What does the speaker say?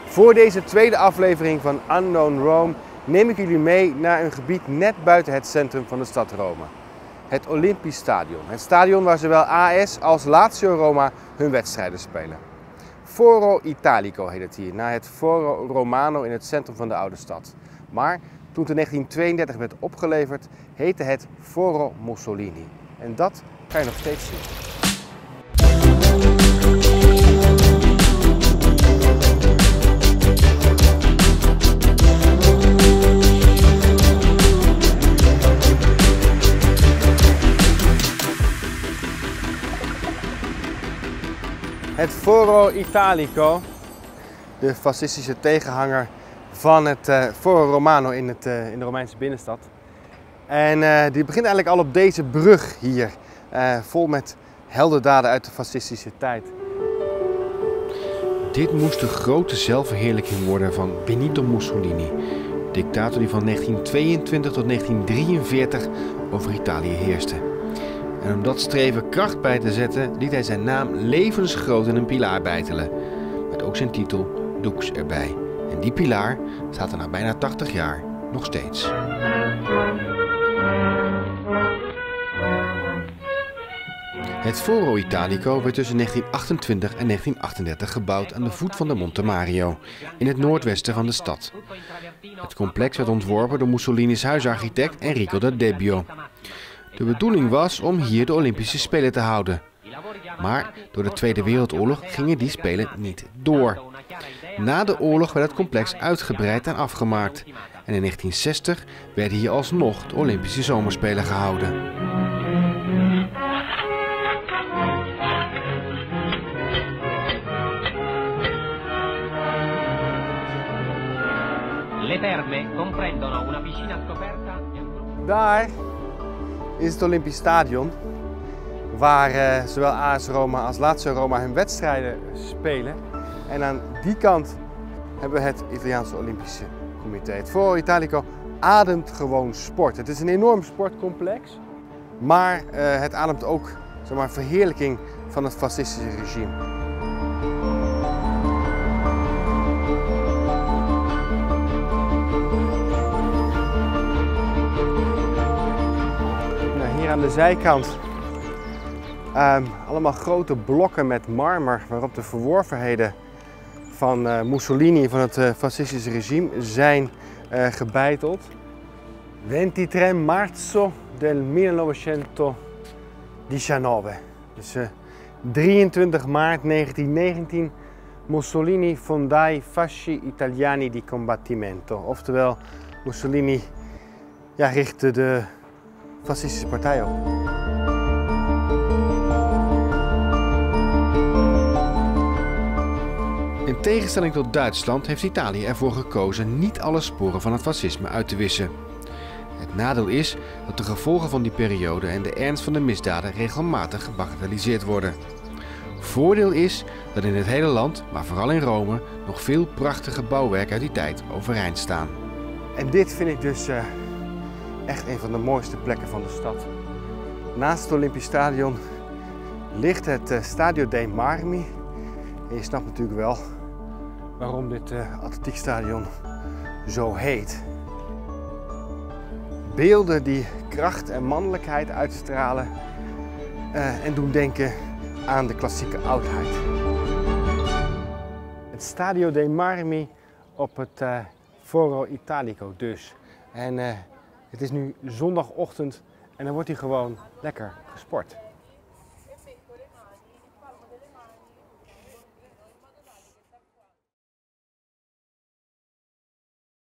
Voor deze tweede aflevering van Unknown Rome neem ik jullie mee naar een gebied net buiten het centrum van de stad Rome. Het Olympisch Stadion. Het stadion waar zowel AS als Lazio Roma hun wedstrijden spelen. Foro Italico heet het hier, naar het Foro Romano in het centrum van de oude stad. Maar toen het in 1932 werd opgeleverd, heette het Foro Mussolini. En dat kan je nog steeds zien. Het Foro Italico, de fascistische tegenhanger van het Foro Romano in de Romeinse binnenstad. En die begint eigenlijk al op deze brug hier, vol met heldendaden uit de fascistische tijd. Dit moest de grote zelfverheerlijking worden van Benito Mussolini, dictator die van 1922 tot 1943 over Italië heerste. En om dat streven kracht bij te zetten, liet hij zijn naam levensgroot in een pilaar beitelen, met ook zijn titel Dux erbij. En die pilaar staat er na bijna 80 jaar nog steeds. Het Foro Italico werd tussen 1928 en 1938 gebouwd aan de voet van de Monte Mario, in het noordwesten van de stad. Het complex werd ontworpen door Mussolini's huisarchitect Enrico da Debbio. De bedoeling was om hier de Olympische Spelen te houden. Maar door de Tweede Wereldoorlog gingen die Spelen niet door. Na de oorlog werd het complex uitgebreid en afgemaakt. En in 1960 werden hier alsnog de Olympische Zomerspelen gehouden. Le terme comprendono una piscina scoperta e un gruppo. Daar is het Olympisch Stadion, waar zowel AS Roma als Lazio Roma hun wedstrijden spelen. En aan die kant hebben we het Italiaanse Olympische Comité. Het Foro Italico ademt gewoon sport. Het is een enorm sportcomplex, maar het ademt ook, zeg maar, verheerlijking van het fascistische regime. Aan de zijkant allemaal grote blokken met marmer waarop de verworvenheden van Mussolini, van het fascistische regime, zijn gebeiteld. 23 marzo del 1919. Dus 23 maart 1919, Mussolini fondai Fasci Italiani di Combattimento. Oftewel, Mussolini richtte de fascistische partij op. In tegenstelling tot Duitsland heeft Italië ervoor gekozen niet alle sporen van het fascisme uit te wissen. Het nadeel is dat de gevolgen van die periode en de ernst van de misdaden regelmatig gebagatelliseerd worden. Voordeel is dat in het hele land, maar vooral in Rome, nog veel prachtige bouwwerken uit die tijd overeind staan. En dit vind ik dus echt een van de mooiste plekken van de stad. Naast het Olympisch Stadion ligt het Stadio dei Marmi. En je snapt natuurlijk wel waarom dit atletiekstadion zo heet. Beelden die kracht en mannelijkheid uitstralen en doen denken aan de klassieke oudheid. Het Stadio dei Marmi op het Foro Italico dus. En het is nu zondagochtend en dan wordt hier gewoon lekker gesport.